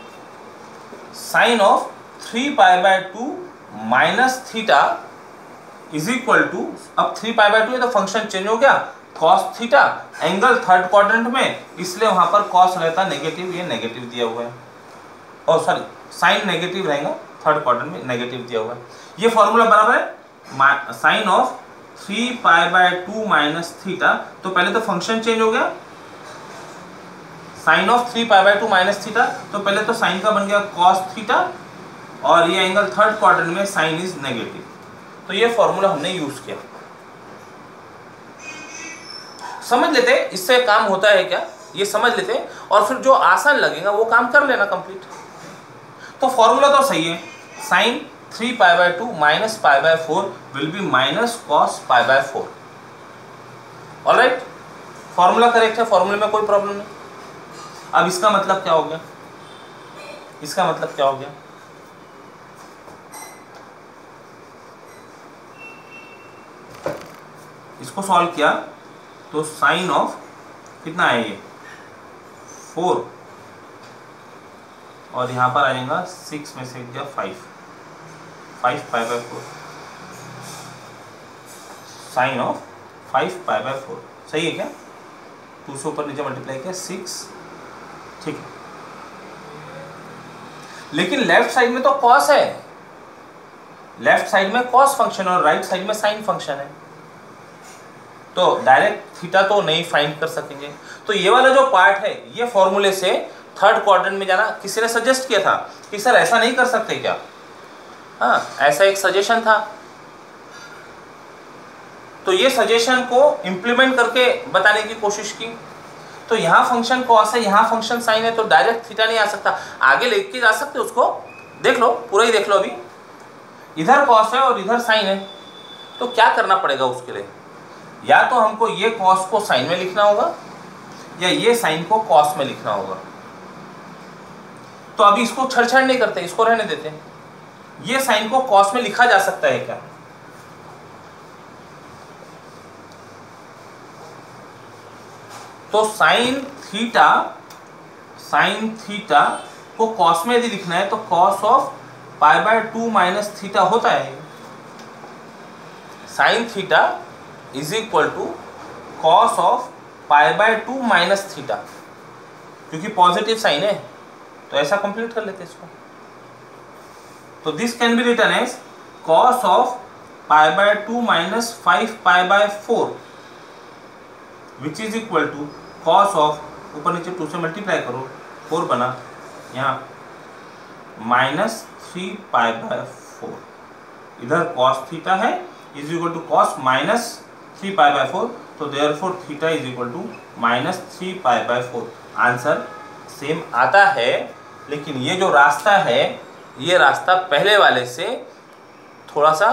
S1: sine of three pi by two minus theta is equal to, अब थ्री पाई बाय टू है तो फंक्शन चेंज हो गया, cos theta, angle third quadrant में, इसलिए वहां पर कॉस रहता नेगेटिव, ये नेगेटिव दिया हुआ है, और सॉरी साइन नेगेटिव रहेगा, थर्ड क्वाड्रेंट में नेगेटिव दिया हुआ है। ये फॉर्मूला बराबर है sine of three pi by two minus theta, तो पहले तो फंक्शन चेंज हो गया, sine of three pi by two minus theta, तो पहले तो साइन का बन गया कॉस थीटा, और ये एंगल थर्ड क्वाड्रेंट में साइन इज नेगेटिव, तो ये फॉर्मूला हमने यूज किया। समझ लेते इससे काम होता है क्या, ये समझ लेते, और फिर जो आसान लगेगा वो काम कर लेना कंप्लीट। तो फॉर्मूला तो सही है, sine three pi by two minus pi by four will be minus cos pi by four, all right. Formula correct है, फॉर्मूले में कोई प्रॉब्लम नहीं। अब इसका मतलब क्या हो गया, इसका मतलब क्या हो गया, इसको सॉल्व किया तो साइन ऑफ कितना है ये फोर, और यहां पर आएगा सिक्स में से गया five, five pi by four, sine of five pi by four, सही है क्या, टू से ऊपर नीचे मल्टीप्लाई किया सिक्स, ठीक है। लेकिन लेफ्ट साइड में तो कॉस है, लेफ्ट साइड में कॉस फंक्शन और राइट साइड में साइन फंक्शन है, तो डायरेक्ट थीटा तो नहीं फाइंड कर सकेंगे। तो ये वाला जो पार्ट है ये फॉर्मूले से थर्ड क्वाड्रेंट में जाना, किसी ने सजेस्ट किया था कि सर ऐसा नहीं कर सकते क्या, हाँ ऐसा एक सजेशन था, तो ये सजेशन को इंप्लीमेंट करके बताने की कोशिश की। तो यहाँ फंक्शन कॉस है, यहाँ फंक्शन साइन है, तो डायरेक्ट थीटा नहीं आ सकता, आगे लेके जा सकते उसको, देख लो पूरा ही देख लो। अभी इधर कॉस है और इधर साइन है, तो क्या करना पड़ेगा उसके लिए, या तो हमको ये कॉस को साइन में लिखना होगा या ये साइन को कॉस में लिखना होगा। तो अभी इसको छेड़छाड़ नहीं करते, इसको रहने देते हैं। ये साइन को कॉस में लिखा जा सकता है क्या, तो साइन थीटा, साइन थीटा को कॉस में यदि लिखना है तो cos of pi by two minus theta होता है, sine theta is equal to cos of pi by two minus theta, क्योंकि पॉजिटिव साइन है, तो ऐसा कंप्लीट कर लेते इसको। तो this can be written as cos of pi by two minus five pi by four which is equal to cos of, ऊपर नीचे टू से मल्टीप्लाई करो, फोर बना, यहाँ minus three pi by four, इधर कॉस थीटा है is equal to cos minus three pi by four, तो therefore theta is equal to minus three pi by four. Answer same आता है, लेकिन ये जो रास्ता है ये रास्ता पहले वाले से थोड़ा सा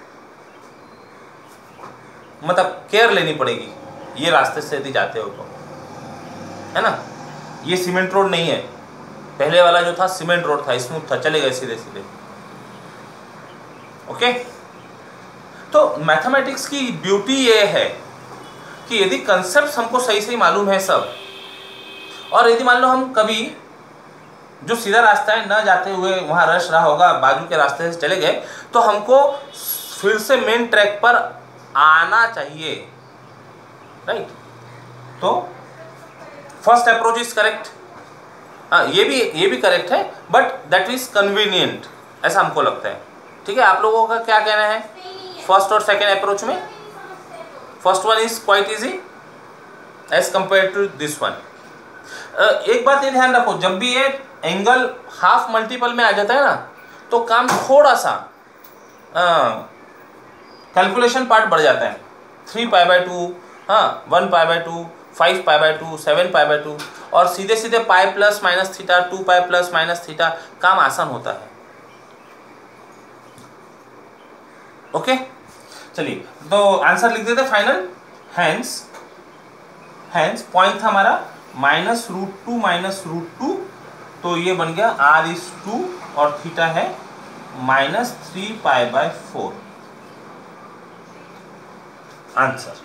S1: मतलब केयर लेनी पड़ेगी, ये रास्ते से यदि जाते हो तो, है ना। ये सीमेंट रोड नहीं है, पहले वाला जो था सीमेंट रोड था, स्मूथ था, चले गए सीधे सीधे। ओके, तो मैथमेटिक्स की ब्यूटी ये है कि यदि कंसेप्ट हमको सही सही मालूम है सब, और यदि मान लो हम कभी जो सीधा रास्ता है न जाते हुए वहाँ रश रहा होगा, बाजू के रास्ते से चले गए, तो हमको फिर से मेन ट्रैक पर आना चाहिए, राइट। तो फर्स्ट अप्रोच इज करेक्ट, हाँ ये भी ये भी करेक्ट है, बट दैट इज कन्वीनियंट, ऐसा हमको लगता है। ठीक है, आप लोगों का क्या कहना है फर्स्ट और सेकेंड अप्रोच में? First one is quite easy, as compare to this one. एक बात ये ध्यान रखो, जब भी ये एंगल हाफ मल्टीपल में आ जाता है ना तो काम थोड़ा सा कैलकुलेशन पार्ट बढ़ जाता है। थ्री पाई बाय टू, हाँ one pi by two, five pi by two, seven pi by two, और सीधे सीधे pi plus minus theta, two pi plus minus theta, काम आसान होता है। ओके चलिए तो आंसर लिख देते फाइनल। हैंस हैंस पॉइंट था हमारा minus root two minus root two, तो ये बन गया आर इज टू और थीटा है minus three pi by four. Answer.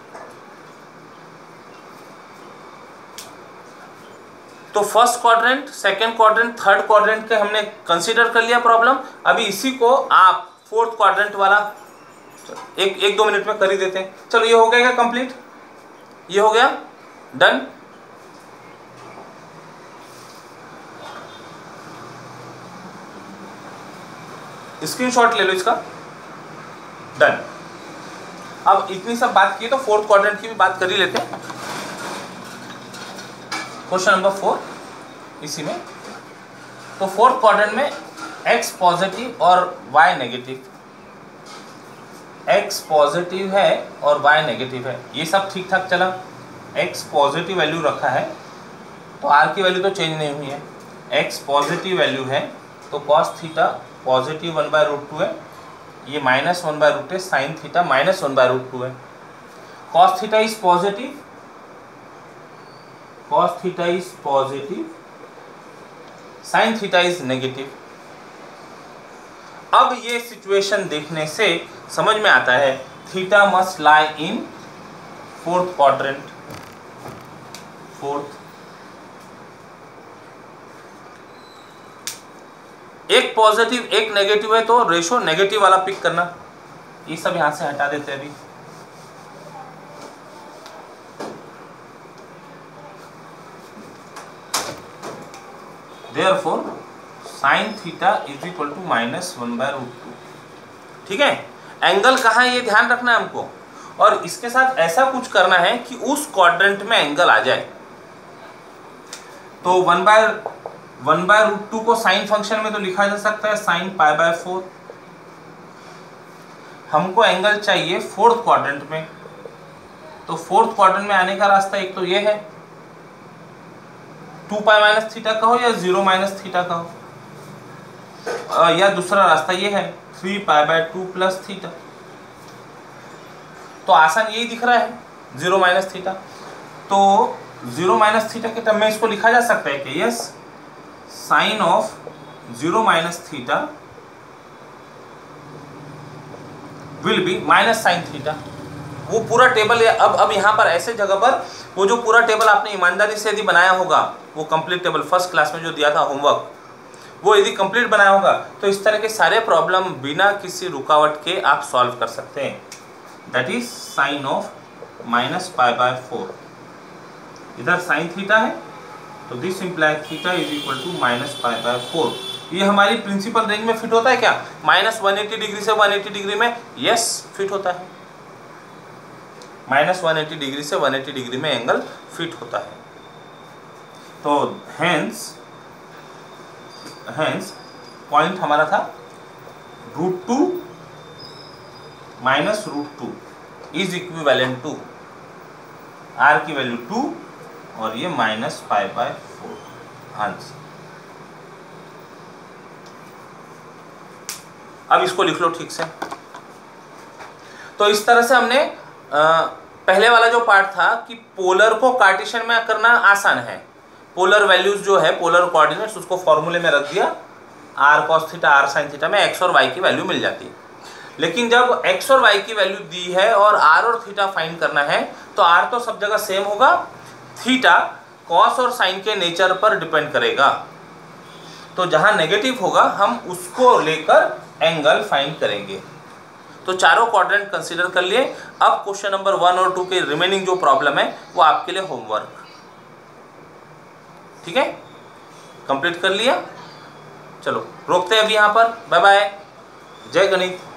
S1: तो first quadrant, second quadrant, third quadrant के हमने कंसीडर कर लिया प्रॉब्लम। अभी इसी को आप फोर्थ क्वाड्रेंट वाला एक एक दो मिनट में कर ही देते हैं। चलो ये हो गया क्या कंप्लीट? ये हो गया डन। स्क्रीनशॉट ले लो इसका। डन। अब इतनी सब बात की तो फोर्थ क्वाड्रेंट की भी बात कर ही लेते हैं। क्वेश्चन नंबर फोर इसी में। तो फोर्थ क्वाड्रेंट में x पॉजिटिव और y नेगेटिव, x पॉजिटिव है और y नेगेटिव है, ये सब ठीक ठाक चला। x पॉजिटिव वैल्यू रखा है तो r की वैल्यू तो चेंज नहीं हुई है। x पॉजिटिव वैल्यू है तो cos theta positive one by root two है, ये माइनस वन बाय रूट है, sine theta minus one by root two है। cos theta is positive, cos theta is positive, sin theta is negative. अब ये situation देखने से समझ में आता है theta must lie in fourth quadrant. Fourth एक पॉजिटिव एक नेगेटिव है तो रेशो नेगेटिव वाला पिक करना। ये सब यहां से हटा देते हैं अभी। Therefore, sin theta is equal to minus one by root two. ठीक है, एंगल कहाँ है ये ध्यान रखना है हमको, और इसके साथ ऐसा कुछ करना है कि उस क्वाड्रेंट में एंगल आ जाए। तो one by one by root two को साइन फंक्शन में तो लिखा जा सकता है साइन पाई बाय फोर। हमको एंगल चाहिए फोर्थ क्वाड्रेंट में, तो फोर्थ क्वाड्रेंट में आने का रास्ता एक तो ये है, टू पाई माइनस थीटा का हो या जीरो माइनस थीटा का हो, या दूसरा रास्ता ये है three pi by two plus theta. तो आसान यही दिख रहा है जीरो माइनस थीटा। तो जीरो माइनस थीटा के टर्म में इसको लिखा जा सकता है कि yes sine of zero minus theta will be minus sine theta. वो पूरा टेबल अब अब यहाँ पर ऐसे जगह पर वो जो पूरा टेबल आपने ईमानदारी से यदि बनाया होगा, वो कंप्लीट टेबल फर्स्ट क्लास में जो दिया था होमवर्क, वो यदि कंप्लीट बनाया होगा तो इस तरह के सारे प्रॉब्लम बिना किसी रुकावट के आप सॉल्व कर सकते हैं। That is sine of minus pi by four. इधर साइन थीटा है तो this imply theta is equal to minus pi by four. ये हमारी प्रिंसिपल रेंज में फिट होता है क्या? माइनस वन एटी डिग्री से वन एटी डिग्री में यस फिट होता है। माइनस वन एटी डिग्री से वन एटी डिग्री में एंगल फिट होता है। तो हेंस हेंस पॉइंट हमारा था root two minus root two is equivalent to are की वैल्यू टू और ये minus pi by four. Answer. अब इसको लिख लो ठीक से। तो इस तरह से हमने आ, पहले वाला जो पार्ट था कि पोलर को कार्टेशियन में करना आसान है, पोलर वैल्यूज जो है पोलर कोऑर्डिनेट्स उसको फॉर्मूले में रख दिया, R cos theta R sine theta में एक्स और वाई की वैल्यू मिल जाती है। लेकिन जब एक्स और वाई की वैल्यू दी है और आर और थीटा फाइंड करना है तो आर तो सब जगह सेम होगा, थीटा कॉस और साइन के नेचर पर डिपेंड करेगा। तो जहां नेगेटिव होगा हम उसको लेकर एंगल फाइंड करेंगे। तो चारों क्वाड्रेंट कंसीडर कर लिए। अब क्वेश्चन नंबर वन और टू के रिमेनिंग जो प्रॉब्लम है वो आपके लिए होमवर्क। ठीक है, कंप्लीट कर लिया। चलो रोकते हैं अभी यहाँ पर। बाय बाय, जय गणित।